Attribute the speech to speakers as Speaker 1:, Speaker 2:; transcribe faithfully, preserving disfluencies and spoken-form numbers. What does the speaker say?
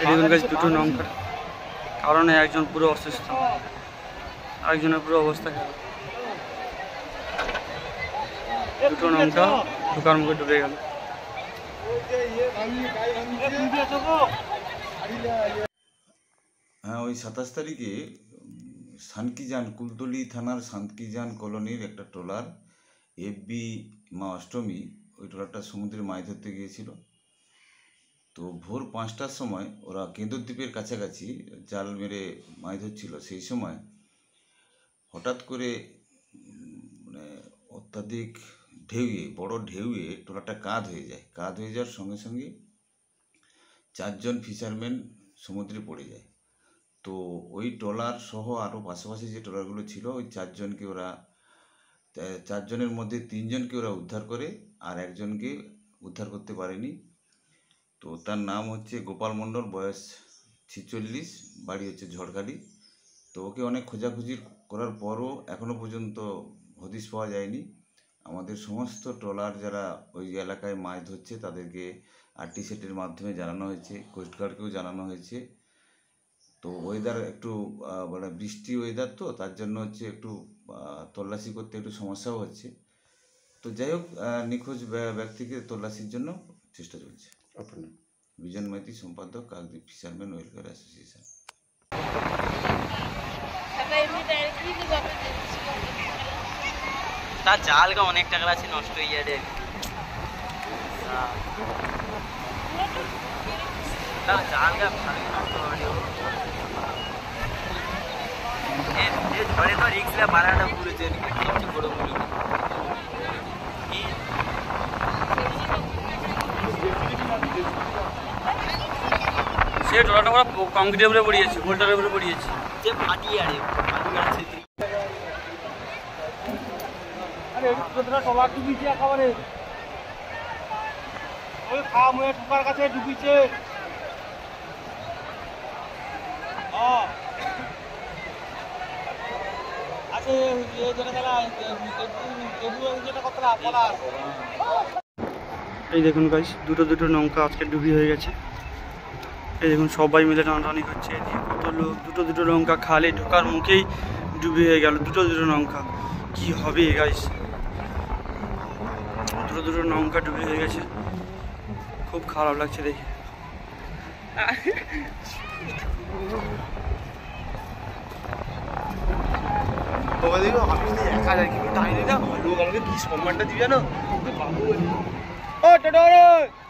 Speaker 1: দেখুন গাছ দুটো নৌকার কারণে একজন পুরো অসুস্থ, আরেকজনের পুরো অবস্থা খারাপ। দুটো নৌকা ঢোকার মুখে ডুবে গেল।
Speaker 2: হ্যাঁ, ওই সাতাশ তারিখে সানকিজান কুলতলি থানার সানকিজান কলোনির একটা ট্রলার এফবি মা অষ্টমী, ওই ট্রলারটা সমুদ্রে মাছ ধরতে গিয়েছিল। তো ভোর পাঁচটার সময় ওরা কেন্দ্রদ্বীপের কাছাকাছি জাল মেরে মাছ ধরছিল। সেই সময় হঠাৎ করে মানে অত্যাধিক ঢেউয়ে বড় ঢেউয়ে ট্রলারটা কাঁধ হয়ে যায়। কাঁধ হয়ে যাওয়ার সঙ্গে সঙ্গে চারজন ফিশারম্যান সমুদ্রে পড়ে যায়। তো ওই ট্রলার সহ আরও পাশাপাশি যে ট্রলারগুলো ছিল, ওই চারজনকে ওরা চারজনের মধ্যে তিনজনকে ওরা উদ্ধার করে, আর একজনকে উদ্ধার করতে পারেনি। তো তার নাম হচ্ছে গোপাল মণ্ডল, বয়স ছিচল্লিশ, বাড়ি হচ্ছে ঝড়খালি। তো ওকে অনেক খোঁজাখুঁজি করার পরও এখনও পর্যন্ত হদিশ পাওয়া যায়নি। আমাদের সমস্ত ট্রলার যারা ওই এলাকায় মাছ ধরছে তাদেরকে আরটি সেটের মাধ্যমে জানানো হয়েছে, কোস্টগার্ডকেও জানানো হয়েছে। তো ওয়েদার একটু মানে বৃষ্টি ওয়েদার, তো তার জন্য হচ্ছে একটু তল্লাশি করতে একটু সমস্যাও হচ্ছে। তো যাই হোক, নিখোঁজ ব্যক্তিকে তল্লাশির জন্য চেষ্টা চলছে। আপনার বিজন মাইতি, সম্পাদক, কাকদ্বীপ ফিশারম্যান ওয়েলফেয়ার অ্যাসোসিয়েশন।
Speaker 1: তার জালগা অনেক টাকা আছে নষ্ট হয়ে যাবে। তার জালগা ভালো নষ্ট হয়, ধরে তো রিক্সটা বাড়াটা পুরেছে সবচেয়ে বড় ভুল। সে ট্রলারটা আমরা কংক্রিটের উপরে পড়িয়েছি, ভোল্টারের উপরে পড়িয়েছি, যে ফাটিয়ে আরে ট্রলার ডুবিছে একেবারে, ওই খাওয়া মুয়ে ঠোকার কাছে ডুবিছে। এই দেখুন গাইস, দুটো দুটো নৌকা আজকে ডুবি হয়ে গেছে। এই দেখুন সবাই মিলে টানাটানি করছে, এদিকে কত লোক। দুটো দুটো নৌকা খালে ঢোকার মুখেই ডুবি হয়ে গেল। দুটো দুটো নৌকা কি হবে গাইস, দুটো দুটো নৌকা ডুবি হয়ে গেছে। খুব খারাপ লাগছে দেখে। বাবা দেখো, আমি এক হাজার কিলো টাইনি না, লোক আমাকে কি সম্মানটা দিবে জানো? ও টোটো